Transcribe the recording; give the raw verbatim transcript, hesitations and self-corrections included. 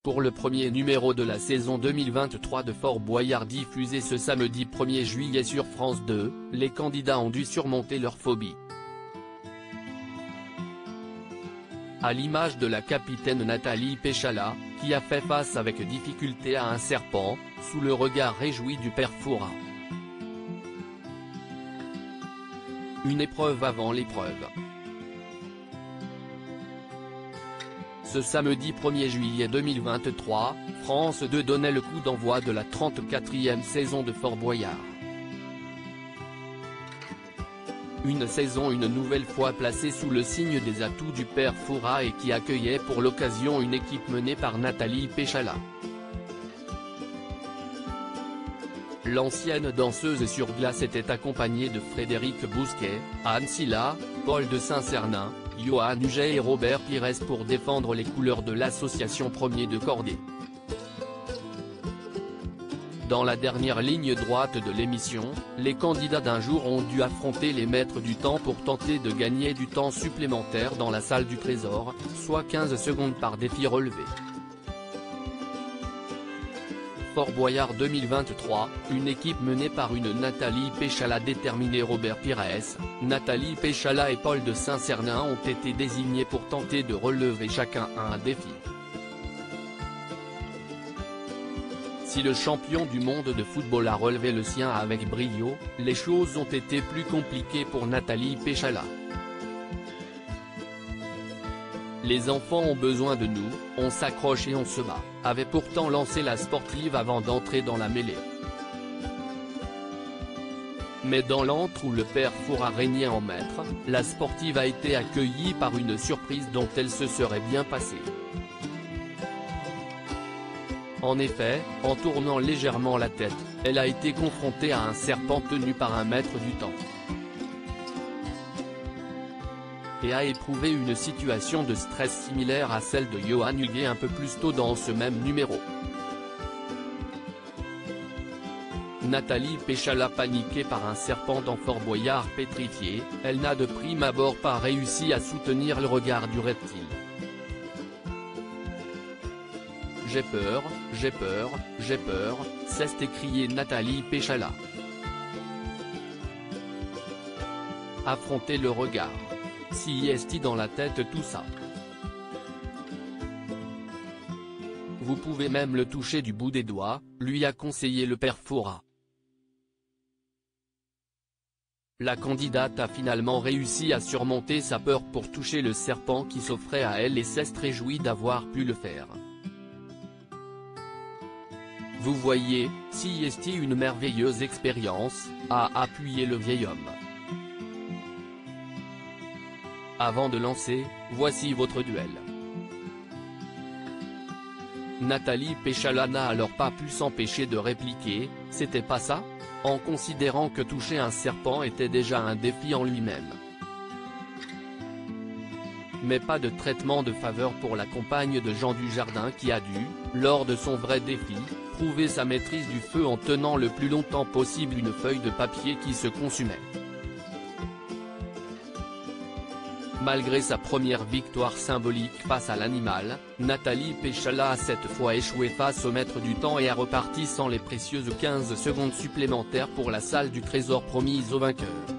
pour le premier numéro de la saison deux mille vingt-trois de Fort Boyard diffusé ce samedi premier juillet sur France deux, les candidats ont dû surmonter leur phobie. À l'image de la capitaine Nathalie Péchala, qui a fait face avec difficulté à un serpent, sous le regard réjoui du père Fouras. Une épreuve avant l'épreuve. Ce samedi premier juillet deux mille vingt-trois, France deux donnait le coup d'envoi de la trente-quatrième saison de Fort Boyard. Une saison une nouvelle fois placée sous le signe des atouts du père Fouras et qui accueillait pour l'occasion une équipe menée par Nathalie Péchala. L'ancienne danseuse sur glace était accompagnée de Frédéric Bousquet, Anne Silla, Paul de Saint-Cernin, Johan Huget et Robert Pires pour défendre les couleurs de l'association Premier de Cordée. Dans la dernière ligne droite de l'émission, les candidats d'un jour ont dû affronter les maîtres du temps pour tenter de gagner du temps supplémentaire dans la salle du trésor, soit quinze secondes par défi relevé. Fort Boyard deux mille vingt-trois, une équipe menée par une Nathalie Péchala déterminée. Robert Pires, Nathalie Péchala et Paul de Saint-Cernin ont été désignés pour tenter de relever chacun un défi. Si le champion du monde de football a relevé le sien avec brio, les choses ont été plus compliquées pour Nathalie Péchala. Les enfants ont besoin de nous, on s'accroche et on se bat, avait pourtant lancé la sportive avant d'entrer dans la mêlée. Mais dans l'antre où le père Fouras régnait en maître, la sportive a été accueillie par une surprise dont elle se serait bien passée. En effet, en tournant légèrement la tête, elle a été confrontée à un serpent tenu par un maître du temps. Et a éprouvé une situation de stress similaire à celle de Johan Huget un peu plus tôt dans ce même numéro. Nathalie Péchala paniquée par un serpent dans Fort Boyard pétrifié, elle n'a de prime abord pas réussi à soutenir le regard du reptile. J'ai peur, j'ai peur, j'ai peur, s'est écriée Nathalie Péchala. Affronter le regard. Si est dans la tête tout ça. Vous pouvez même le toucher du bout des doigts, lui a conseillé le père Fouras. La candidate a finalement réussi à surmonter sa peur pour toucher le serpent qui s'offrait à elle et s'est réjouie d'avoir pu le faire. Vous voyez, si est une merveilleuse expérience, a appuyé le vieil homme. Avant de lancer, voici votre duel. Nathalie Péchala n'a alors pas pu s'empêcher de répliquer, c'était pas ça, en considérant que toucher un serpent était déjà un défi en lui-même. Mais pas de traitement de faveur pour la compagne de Jean Dujardin qui a dû, lors de son vrai défi, prouver sa maîtrise du feu en tenant le plus longtemps possible une feuille de papier qui se consumait. Malgré sa première victoire symbolique face à l'animal, Nathalie Péchala a cette fois échoué face au maître du temps et a reparti sans les précieuses quinze secondes supplémentaires pour la salle du trésor promise au vainqueur.